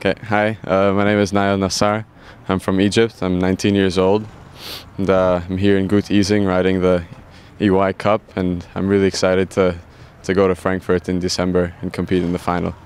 Okay, hi, my name is Nayel Nassar. I'm from Egypt. I'm 19 years old, and I'm here in EGY Ising riding the EYCUP, and I'm really excited to go to Frankfurt in December and compete in the final.